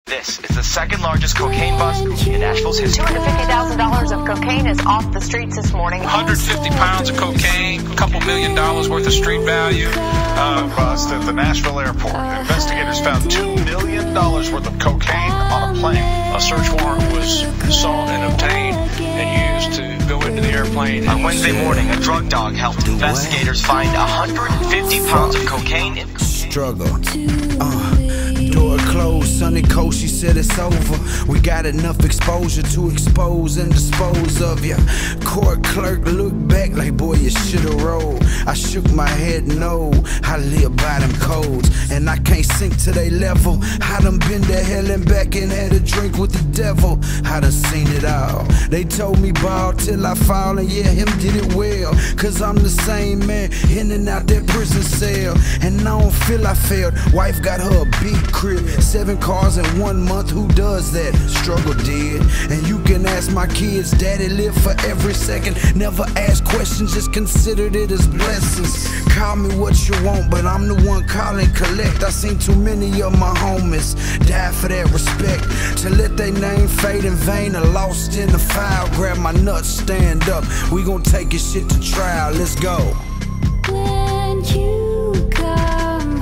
This is the second largest cocaine bust in Nashville's history. $250,000 of cocaine is off the streets this morning. 150 pounds of cocaine, a couple $1 million worth of street value. Bust at the Nashville airport. Investigators found $2 million worth of cocaine on a plane. A search warrant was sought and obtained and used to go into the airplane. On Wednesday morning, a drug dog helped investigators find 150 pounds of cocaine in struggle. Door closed, sunny coast, she said it's over. We got enough exposure to expose and dispose of ya. Court clerk looked back like, boy, you should've rolled. I shook my head, no, I live by them codes. And I can't sink to they level. I done been to hell and back and had a drink with the devil. I done seen it all. They told me ball till I fall, and yeah, him did it well. Cause I'm the same man, in and out that prison cell. And I don't feel I failed. Wife got her a big crib, 7 cars in 1 month, who does that? Struggle did. And you can ask my kids, daddy lived for every second. Never ask questions, just considered it as blessings. Call me what you want, but I'm the one calling collect. I seen too many of my homies die for that respect. To let their name fade in vain or lost in the file. Grab my nuts, stand up, we gon' take your shit to trial, let's go. When you come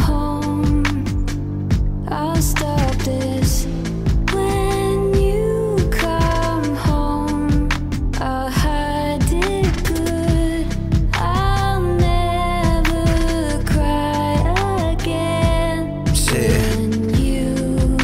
home, I'll stop this. When you come home, I'll hide it good. I'll never cry again. Shit. When you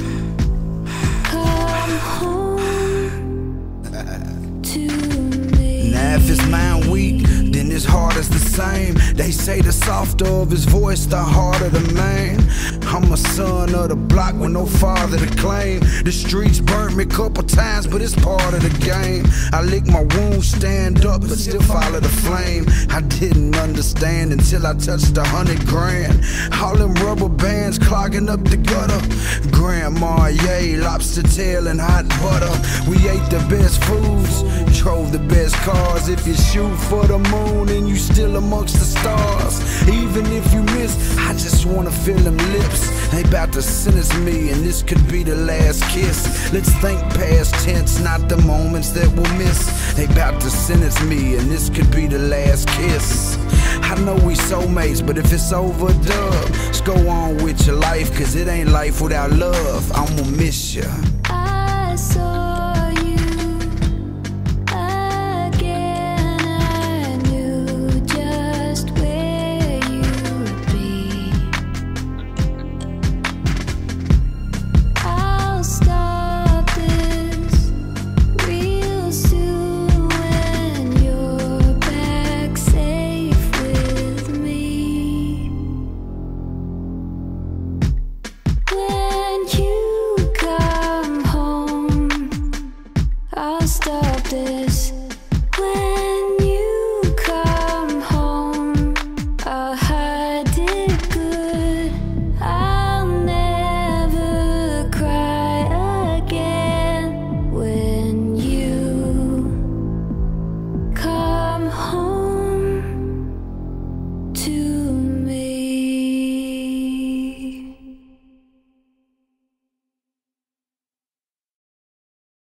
come home to me. Now if his mind weak, then his heart is the same. They say the softer of his voice, the harder the man. I'm a son of the block with no father to claim. The streets burnt me a couple times, but it's part of the game. I lick my wounds, stand up, but still follow the flame. I didn't understand until I touched 100 grand. All them rubber bands clogging up the gutter. Grandma, yay, lobster tail and hot butter. We ate the best foods, drove the best cars. If you shoot for the moon and you still amongst the stars, even if you miss, I just wanna feel them lips. They bout to sentence me and this could be the last kiss. Let's think past tense, not the moments that we'll miss. They bout to sentence me and this could be the last kiss. I know we soulmates, but if it's over, dub, just go on with your life, cause it ain't life without love. I'ma miss ya.